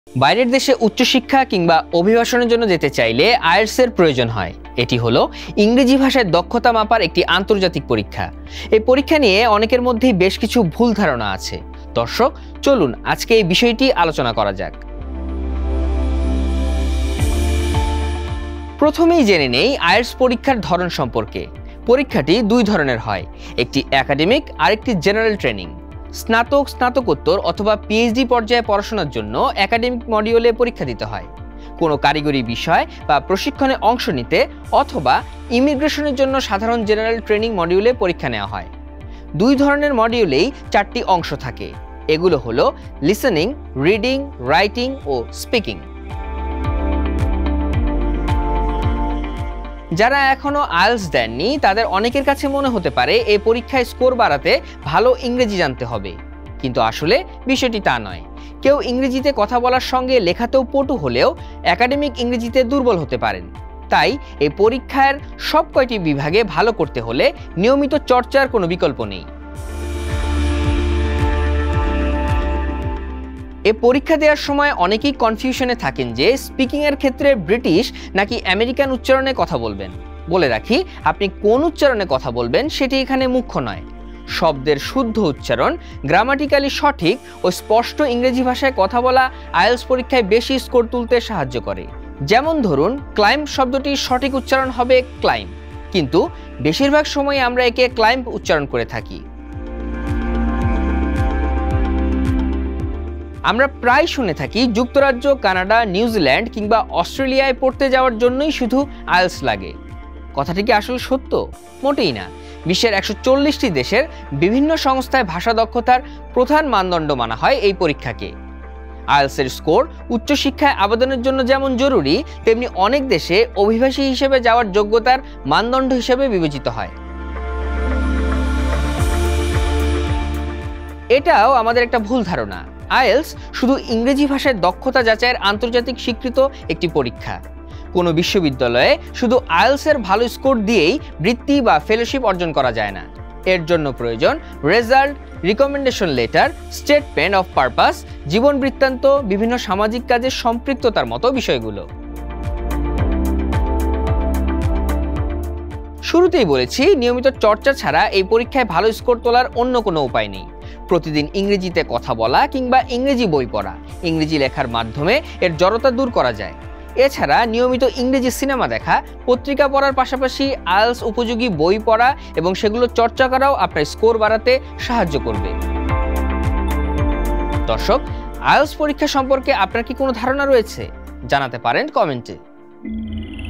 বাইরের দেশে উচ্চশিক্ষা কিংবা অভিবাসনের জন্য যেতে চাইলে আইএলটিএস এর প্রয়োজন হয়। এটি হলো ইংরেজি ভাষায় দক্ষতা মাপার একটি আন্তর্জাতিক পরীক্ষা। এই পরীক্ষা নিয়ে অনেকের মধ্যেই বেশ কিছু ভুল ধারণা আছে। দর্শক, চলুন আজকে এই বিষয়টি আলোচনা করা যাক। প্রথমেই জেনে নেই আইএলটিএস পরীক্ষার ধরন সম্পর্কে। পরীক্ষাটি দুই ধরনের হয়, একটি একাডেমিক আর একটি জেনারেল ট্রেনিং। স্নাতক, স্নাতকোত্তর অথবা পিএইচডি পর্যায়ে পড়াশোনার জন্য একাডেমিক মডিউলে পরীক্ষা দিতে হয়। কোনো কারিগরি বিষয় বা প্রশিক্ষণে অংশ নিতে অথবা ইমিগ্রেশনের জন্য সাধারণ জেনারেল ট্রেনিং মডিউলে পরীক্ষা নেওয়া হয়। দুই ধরনের মডিউলেই 4টি অংশ থাকে। এগুলো হলো লিসেনিং, রিডিং, রাইটিং ও স্পিকিং। যারা এখনো আইএলটিএস দেননি তাদের অনেকের কাছে মনে হতে পারে এই পরীক্ষায় স্কোর বাড়াতে ভালো ইংরেজি জানতে হবে, কিন্তু আসলে বিষয়টি তা নয়। কেউ ইংরেজিতে কথা বলার সঙ্গে লেখাতেও পটু হলেও একাডেমিক ইংরেজিতে দুর্বল হতে পারেন। তাই এই পরীক্ষার সব কয়টি বিভাগে ভালো করতে হলে নিয়মিত চর্চার কোনো বিকল্প নেই। এই পরীক্ষা দেওয়ার সময় অনেকেই কনফিউশনে থাকেন যে স্পিকিংয়ের ক্ষেত্রে ব্রিটিশ নাকি আমেরিকান উচ্চারণে কথা বলবেন। বলে রাখি, আপনি কোন উচ্চারণে কথা বলবেন সেটি এখানে মুখ্য নয়। শব্দের শুদ্ধ উচ্চারণ, গ্রামাটিক্যালি সঠিক ও স্পষ্ট ইংরেজি ভাষায় কথা বলা আইএলটিএস পরীক্ষায় বেশি স্কোর তুলতে সাহায্য করে। যেমন ধরুন, ক্লাইম্ব শব্দটির সঠিক উচ্চারণ হবে ক্লাইম্ব, কিন্তু বেশিরভাগ সময় আমরা একে ক্লাইম্ব উচ্চারণ করে থাকি। আমরা প্রায় শুনে থাকি যুক্তরাজ্য, কানাডা, নিউজিল্যান্ড কিংবা অস্ট্রেলিয়ায় পড়তে যাওয়ার জন্যই শুধু আইএলটিএস লাগে। কথাটি কি আসলে সত্য? মোটেই না। বিশ্বের 140টি দেশের বিভিন্ন সংস্থায় ভাষা দক্ষতার প্রধান মানদণ্ড মানা হয় এই পরীক্ষাকে। আইএলটিএস এর স্কোর উচ্চশিক্ষায় আবেদনের জন্য যেমন জরুরি, তেমনি অনেক দেশে অভিবাসী হিসেবে যাওয়ার যোগ্যতার মানদণ্ড হিসেবে বিবেচিত হয়। এটাও আমাদের একটা ভুল ধারণা। আইএলটিএস শুধু ইংরেজি ভাষায় দক্ষতা যাচাইয়ের আন্তর্জাতিক স্বীকৃত একটি পরীক্ষা। কোনো বিশ্ববিদ্যালয়ে শুধু আইএলটিএস এর ভালো স্কোর দিয়েই বৃত্তি বা ফেলোশিপ অর্জন করা যায় না। এর জন্য প্রয়োজন result, recommendation letter, statement of purpose, জীবন বৃত্তান্ত, বিভিন্ন সামাজিক কাজে সম্পৃক্ততার মতো বিষয়গুলো। শুরুতেই বলেছি, নিয়মিত চর্চা ছাড়া এই পরীক্ষায় ভালো স্কোর তোলার অন্য কোনো উপায় নেই। প্রতিদিন ইংরেজিতে কথা বলা কিংবা ইংরেজি বই পড়া, ইংরেজি লেখার মাধ্যমে এর জড়তা দূর করা যায়। এছাড়া নিয়মিত ইংরেজি সিনেমা দেখা, পত্রিকা পড়ার পাশাপাশি আইএলটিএস উপযোগী বই পড়া এবং সেগুলো চর্চা করাও আপনার স্কোর বাড়াতে সাহায্য করবে। দর্শক, আইএলটিএস পরীক্ষা সম্পর্কে আপনার কি কোনো ধারণা রয়েছে? জানাতে পারেন কমেন্টে।